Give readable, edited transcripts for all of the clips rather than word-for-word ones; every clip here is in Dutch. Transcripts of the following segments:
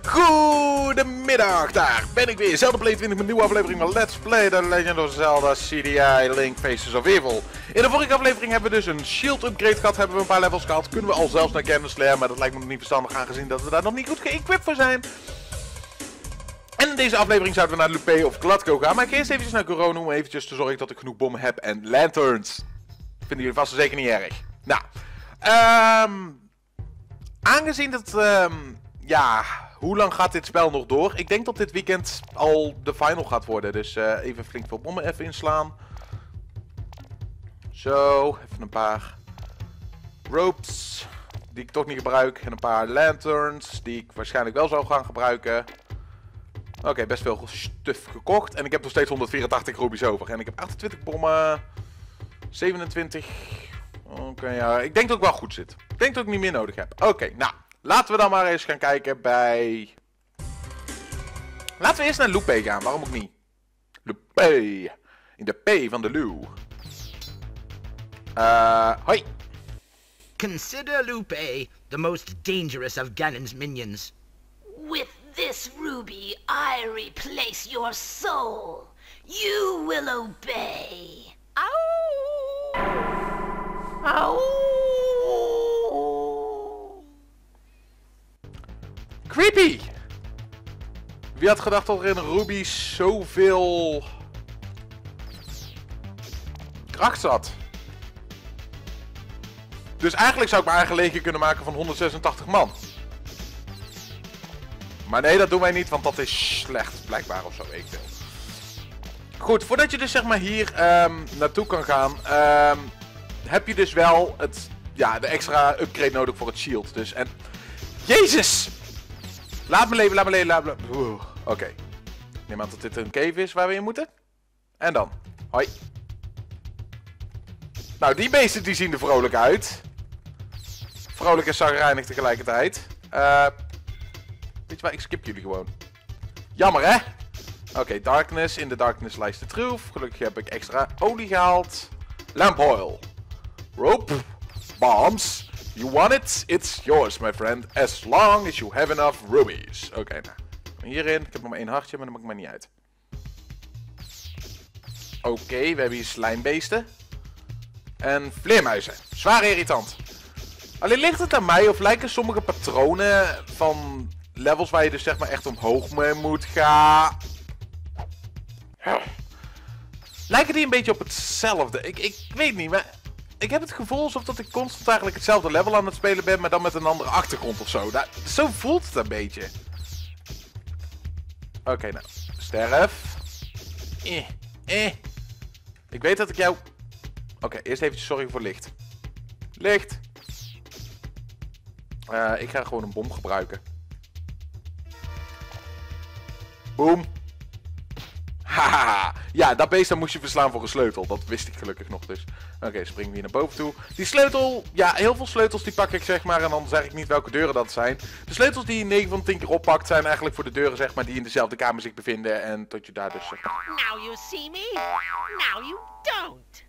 Goedemiddag, daar ben ik weer. Zelda Play 20 met een nieuwe aflevering van Let's Play The Legend of Zelda CDI Link Faces of Evil. In de vorige aflevering hebben we dus een shield upgrade gehad, hebben we een paar levels gehad. Kunnen we al zelfs naar Ganon Slayer, maar dat lijkt me nog niet verstandig aangezien dat we daar nog niet goed geëquipt voor zijn. En in deze aflevering zouden we naar Lupe of Gladko gaan, maar ik ga eerst eventjes naar Corona om eventjes te zorgen dat ik genoeg bommen heb en lanterns. Vinden jullie vast en zeker niet erg. Nou, aangezien dat, ja, hoe lang gaat dit spel nog door? Ik denk dat dit weekend al de final gaat worden, dus even flink veel bommen even inslaan. Zo, even een paar ropes die ik toch niet gebruik en een paar lanterns die ik waarschijnlijk wel zou gaan gebruiken. Oké, best veel stuff gekocht. En ik heb nog steeds 184 rubies over. En ik heb 28 bommen. 27. Oké, ja. Ik denk dat ik wel goed zit. Ik denk dat ik niet meer nodig heb. Oké, nou. Laten we dan maar eens gaan kijken bij... Laten we eerst naar Lupe gaan. Waarom ook niet? Lupe. In de P van de Lu. Hoi. Consider Lupe the most dangerous of Ganon's minions. With this ruby, I replace your soul. You will obey. Ow! Ow! Creepy! Wie had gedacht dat er in Ruby zoveel kracht zat? Dus eigenlijk zou ik mijn eigen leger kunnen maken van 186 man. Maar nee, dat doen wij niet, want dat is slecht, blijkbaar of zo, weet ik veel. Goed, voordat je dus zeg maar hier naartoe kan gaan, heb je dus wel het, ja, de extra upgrade nodig voor het shield. Dus, en... Jezus! Laat me leven, laat me leven, laat me leven. Oké. Ik neem aan dat dit een cave is waar we in moeten. En dan. Hoi. Nou, die beesten die zien er vrolijk uit. Vrolijk en zagrijnig tegelijkertijd. Weet je waar, ik skip jullie gewoon. Jammer, hè? Oké, darkness. In de darkness lies the truth. Gelukkig heb ik extra olie gehaald. Lamp oil. Rope. Bombs. You want it? It's yours, my friend. As long as you have enough rubies. Oké, nou. Hierin. Ik heb nog maar één hartje, maar dat maakt mij niet uit. Oké, we hebben hier slijmbeesten. En vleermuizen. Zwaar irritant. Alleen ligt het aan mij of lijken sommige patronen van levels waar je dus zeg maar echt omhoog mee moet gaan. Lijken die een beetje op hetzelfde? Ik weet niet, maar ik heb het gevoel alsof dat ik constant eigenlijk hetzelfde level aan het spelen ben, maar dan met een andere achtergrond of zo. Zo voelt het een beetje. Oké, nou. Sterf. Ik weet dat ik jou... Oké, eerst even zorgen voor licht. Licht. Ik ga gewoon een bom gebruiken. Boom. Haha. Ja, dat beest dan moest je verslaan voor een sleutel. Dat wist ik gelukkig nog dus. Oké, springen we hier naar boven toe. Die sleutel, ja, heel veel sleutels die pak ik zeg maar. En dan zeg ik niet welke deuren dat zijn. De sleutels die je 9 van 10 keer oppakt zijn eigenlijk voor de deuren zeg maar die in dezelfde kamer zich bevinden. En tot je daar dus... Now you see me, now you don't.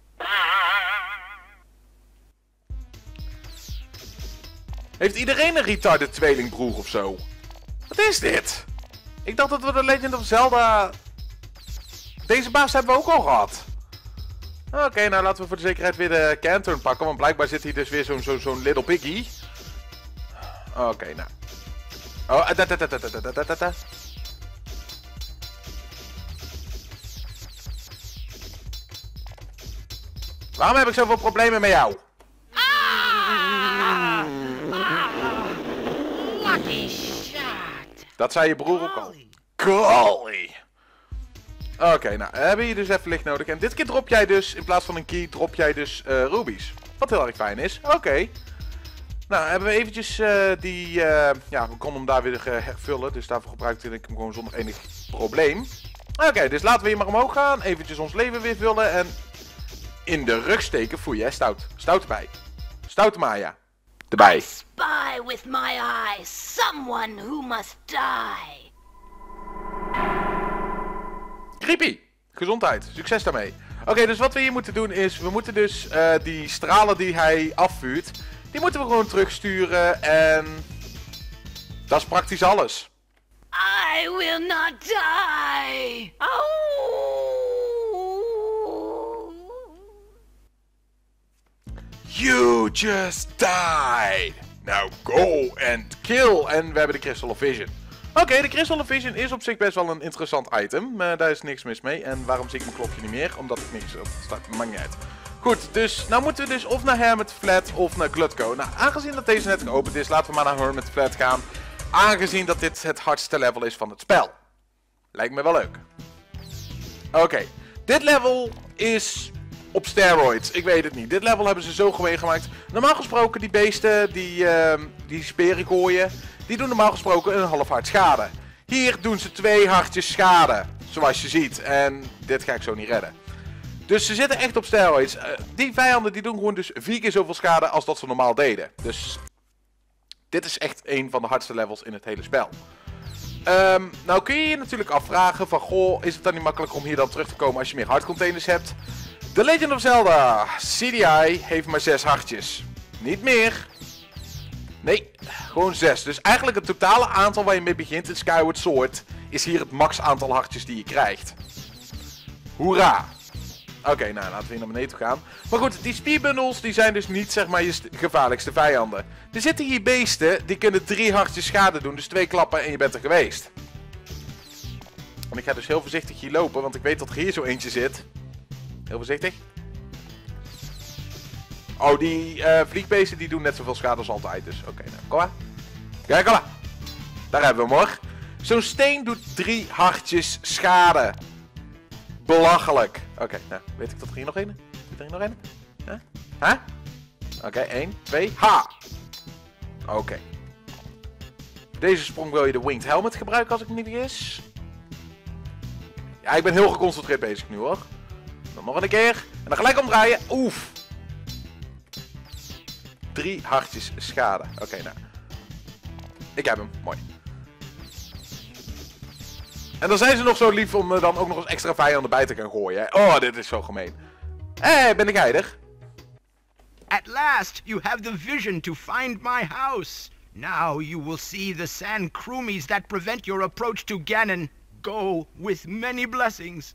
Heeft iedereen een retarded tweelingbroer of zo? Wat is dit? Ik dacht dat we de Legend of Zelda... Deze baas hebben we ook al gehad. Oké, nou laten we voor de zekerheid weer de Canturn pakken. Want blijkbaar zit hier dus weer zo'n little piggy. Oké, nou. Oh, Waarom heb ik zoveel problemen met jou? Lucky shot. Dat zei je broer ook al. Golly. Oké, nou, hebben we hier dus even licht nodig. En dit keer drop jij dus, in plaats van een key, drop jij dus rubies. Wat heel erg fijn is. Oké. Nou, hebben we eventjes ja, we konden hem daar weer hervullen. Dus daarvoor gebruikte ik hem gewoon zonder enig probleem. Oké, dus laten we hier maar omhoog gaan. Eventjes ons leven weer vullen en in de rug steken. Foei, hè, stout. Stout erbij. Stoute Maya. Erbij. Spy with my eyes someone who must die. Creepy. Gezondheid. Succes daarmee. Oké, dus wat we hier moeten doen is... We moeten dus die stralen die hij afvuurt... Die moeten we gewoon terugsturen. En... Dat is praktisch alles. I will not die. Oh. You just died. Now go and kill. En we hebben de Crystal of Vision. Oké, de Crystal of Vision is op zich best wel een interessant item. Daar is niks mis mee. En waarom zie ik mijn klokje niet meer? Omdat ik niks op staat. Maakt niet uit. Goed, dus nou moeten we dus of naar Hermit Flat of naar Glutko. Nou, aangezien dat deze net geopend is, laten we maar naar Hermit Flat gaan. Aangezien dat dit het hardste level is van het spel. Lijkt me wel leuk. Oké, dit level is op steroids. Ik weet het niet. Dit level hebben ze zo gemeen gemaakt. Normaal gesproken, die beesten die speren gooien, die doen normaal gesproken een half hart schade. Hier doen ze 2 hartjes schade, zoals je ziet. En dit ga ik zo niet redden. Dus ze zitten echt op steroids. Die vijanden die doen gewoon dus 4 keer zoveel schade als dat ze normaal deden. Dus dit is echt een van de hardste levels in het hele spel. Nou kun je je natuurlijk afvragen van, goh, is het dan niet makkelijk om hier dan terug te komen als je meer hartcontainers hebt? The Legend of Zelda CDI heeft maar 6 hartjes. Niet meer. Nee, gewoon 6. Dus eigenlijk het totale aantal waar je mee begint in Skyward Sword is hier het max aantal hartjes die je krijgt. Hoera! Oké, nou laten we hier naar beneden toe gaan. Maar goed, die speedbundles die zijn dus niet zeg maar je gevaarlijkste vijanden. Er zitten hier beesten die kunnen 3 hartjes schade doen, dus 2 klappen en je bent er geweest. En ik ga dus heel voorzichtig hier lopen, want ik weet dat er hier zo eentje zit. Heel voorzichtig. Oh, die vliegbeesten die doen net zoveel schade als altijd, dus oké, nou, kom maar. Kijk, kom maar. Daar hebben we hem hoor. Zo'n steen doet 3 hartjes schade. Belachelijk. Oké, nou, weet ik dat er hier nog een? Zit er hier nog een? Huh? Oké, 1, 2, ha! Oké. Deze sprong wil je de Winged Helmet gebruiken als ik me niet vergis. Ja, ik ben heel geconcentreerd bezig nu hoor. Dan nog een keer. En dan gelijk omdraaien. Oef. 3 hartjes schade. Oké, nou. Ik heb hem. Mooi. En dan zijn ze nog zo lief om dan ook nog eens extra vijanden bij te gaan gooien. Hè? Oh, dit is zo gemeen. Hé, ben ik heilig? At last, you have the vision to find my house. Now you will see the sand kroomies that prevent your approach to Ganon. Go with many blessings.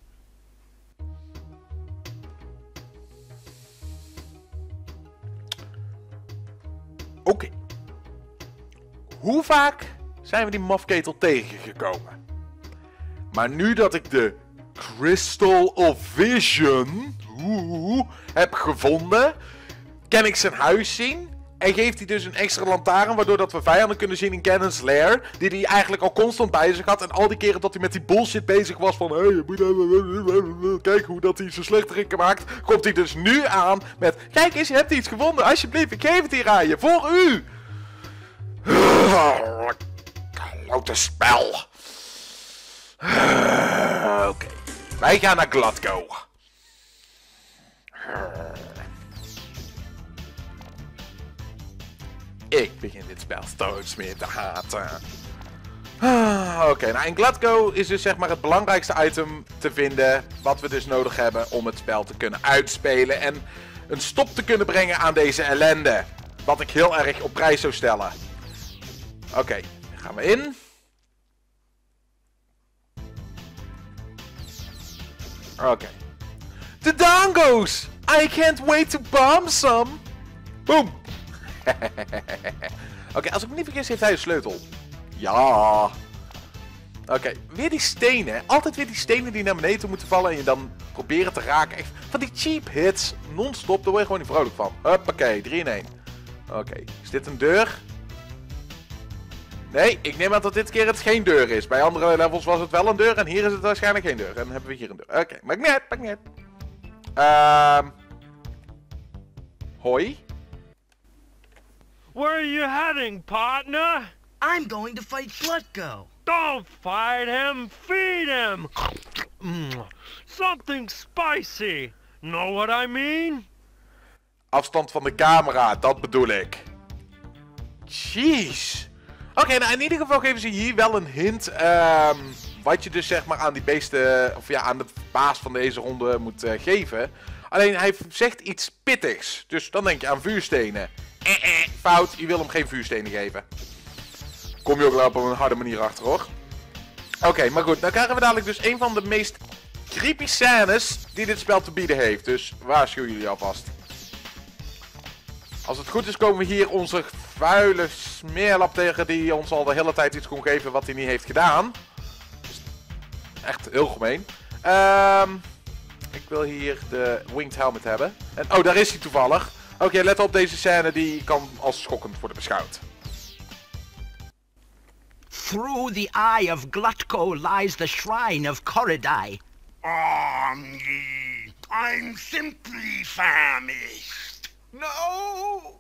Oké. Hoe vaak zijn we die mafketel tegengekomen? Maar nu dat ik de Crystal of Vision heb gevonden, kan ik zijn huis zien. En geeft hij dus een extra lantaarn, waardoor dat we vijanden kunnen zien in Ganon's Lair. Die hij eigenlijk al constant bij zich had. En al die keren dat hij met die bullshit bezig was van, hey, kijk hoe dat hij zo slechterik maakt. Komt hij dus nu aan met, kijk eens, je hebt iets gevonden. Alsjeblieft, ik geef het hier aan je. Voor u. Klote spel. Oké. Wij gaan naar Glutko. Ik begin dit spel steeds meer te haten. Oké, nou in Glutko is dus zeg maar het belangrijkste item te vinden. Wat we dus nodig hebben om het spel te kunnen uitspelen. En een stop te kunnen brengen aan deze ellende. Wat ik heel erg op prijs zou stellen. Oké, gaan we in. Oké. De dongos! I can't wait to bomb some! Boom! Oké, als ik me niet vergis heeft hij een sleutel. Ja. Oké, weer die stenen. Altijd weer die stenen die naar beneden toe moeten vallen en je dan proberen te raken. Echt van die cheap hits. Non-stop, daar word je gewoon niet vrolijk van. Hoppakee, 3 in 1. Oké, is dit een deur? Nee, ik neem aan dat dit keer het geen deur is. Bij andere levels was het wel een deur en hier is het waarschijnlijk geen deur. En dan hebben we hier een deur. Oké, maakt niet uit, maakt niet uit. Hoi. Where are you heading, partner? I'm going to fight Glutko. Don't fight him, feed him! Something spicy. Know what I mean? Afstand van de camera, dat bedoel ik. Jeez. Oké, nou in ieder geval geven ze hier wel een hint. Wat je dus zeg maar aan die beesten, of ja, aan de baas van deze ronde moet geven. Alleen hij zegt iets pittigs. Dus dan denk je aan vuurstenen. Fout, je wil hem geen vuurstenen geven. Kom je ook wel op een harde manier achter hoor. Oké, maar goed. Dan krijgen we dadelijk dus een van de meest creepy scènes die dit spel te bieden heeft. Dus waarschuw jullie alvast. Als het goed is komen we hier onze vuile smeerlap tegen die ons al de hele tijd iets kon geven wat hij niet heeft gedaan. Dus echt heel gemeen. Ik wil hier de winged helmet hebben. En, oh, daar is hij toevallig. Oké, let op deze scène, die kan als schokkend worden beschouwd. Through the eye of Glutko lies the shrine of Koridai. I'm simply famished. No!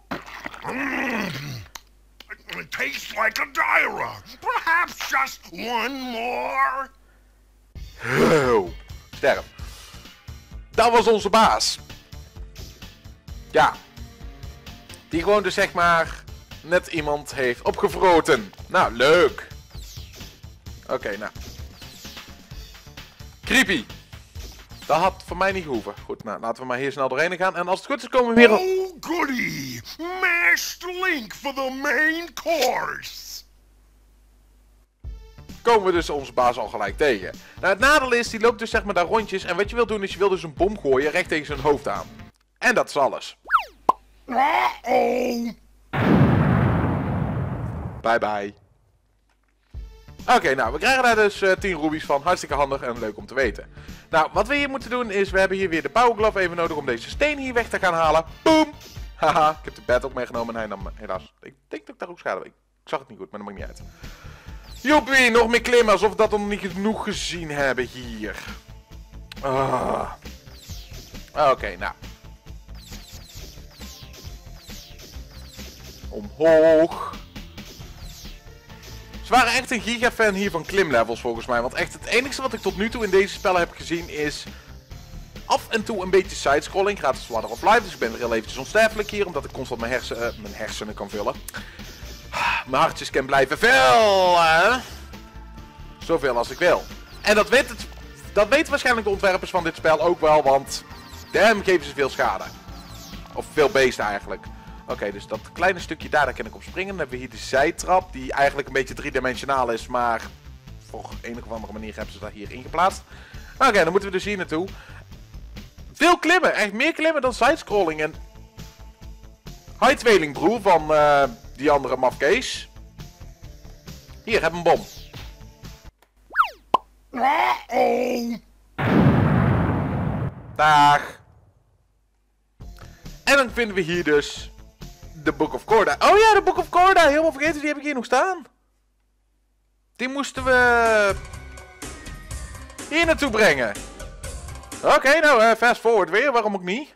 It tastes like a Dyra. Perhaps just one more? Oh, sterf. Dat was onze baas. Ja. Die gewoon dus zeg maar net iemand heeft opgevroten. Nou, leuk. Oké, nou. Creepy. Dat had voor mij niet gehoeven. Goed, nou, laten we maar hier snel doorheen gaan. En als het goed is komen we weer op... Oh, goody! Mashed link for the main course! Komen we dus onze baas al gelijk tegen. Nou, het nadeel is, die loopt dus zeg maar daar rondjes. En wat je wil doen is, je wil dus een bom gooien recht tegen zijn hoofd aan. En dat is alles. Uh-oh! Bye bye. Oké, nou, we krijgen daar dus 10 rubies van. Hartstikke handig en leuk om te weten. Nou, wat we hier moeten doen is, we hebben hier weer de power glove even nodig om deze steen hier weg te gaan halen. Boom! Haha, ik heb de bed ook meegenomen en hij nam helaas. Ik denk dat ik daar ook schade heb. Ik zag het niet goed, maar dat maakt niet uit. Joepie, nog meer klimmen, alsof we dat nog niet genoeg gezien hebben hier. Oké, nou. Omhoog. Ze waren echt een gigafan hier van klimlevels volgens mij. Want echt het enige wat ik tot nu toe in deze spellen heb gezien is... af en toe een beetje sidescrolling. Gratis Water of Life. Dus ik ben er heel eventjes onsterfelijk hier. Omdat ik constant mijn hersenen kan vullen. Mijn hartjes kan blijven vullen. Zoveel als ik wil. En dat weten waarschijnlijk de ontwerpers van dit spel ook wel. Want damn geven ze veel schade. Of veel beesten eigenlijk. Oké, dus dat kleine stukje daar kan ik op springen. Dan hebben we hier de zijtrap, die eigenlijk een beetje driedimensionaal is, maar voor een of andere manier hebben ze dat hier ingeplaatst. Oké, dan moeten we dus hier naartoe. Veel klimmen, echt meer klimmen dan sidescrolling. En hi tweelingbroer van die andere mafkees. Hier, heb een bom. Uh-oh! Dag. En dan vinden we hier dus... de Book of Korda. Oh ja, de Book of Korda. Helemaal vergeten, die heb ik hier nog staan. Die moesten we... hier naartoe brengen. Oké, nou, fast forward weer. Waarom ook niet?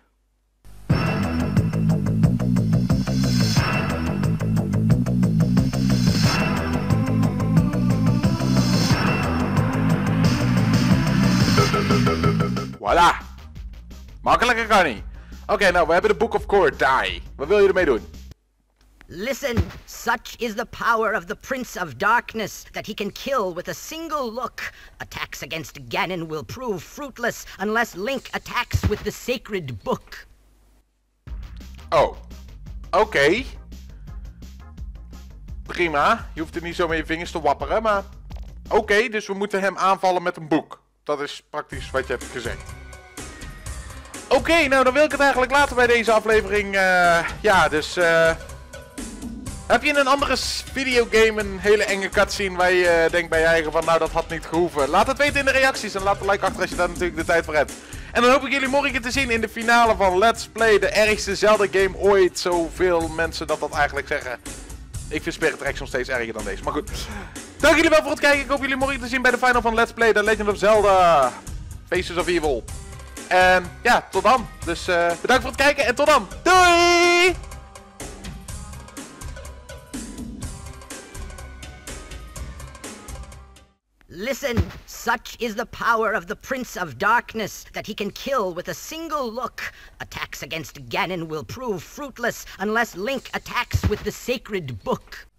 Voilà. Makkelijker kan niet. Oké, nou, we hebben de Book of Koridai. Wat wil je ermee doen? Listen, such is the power of the Prince of Darkness that he can kill with a single look. Attacks against Ganon will prove fruitless unless Link attacks with the sacred book. Oh. Oké. Prima. Je hoeft er niet zo met je vingers te wapperen, maar... Oké, dus we moeten hem aanvallen met een boek. Dat is praktisch wat je hebt gezegd. Oké, nou dan wil ik het eigenlijk laten bij deze aflevering. Ja, dus... heb je in een andere videogame een hele enge cutscene waar je denkt bij je eigen van... nou, dat had niet gehoeven. Laat het weten in de reacties en laat een like achter als je daar natuurlijk de tijd voor hebt. En dan hoop ik jullie morgen te zien in de finale van Let's Play. De ergste Zelda-game ooit. Zoveel mensen dat eigenlijk zeggen. Ik vind Spirit Tracks nog steeds erger dan deze. Maar goed. Dank jullie wel voor het kijken. Ik hoop jullie morgen te zien bij de final van Let's Play The Legend of Zelda Faces of Evil. En ja, tot dan. Dus bedankt voor het kijken en tot dan. Doei! Listen, such is the power of the Prince of Darkness that he can kill with a single look. Attacks against Ganon will prove fruitless unless Link attacks with the sacred book.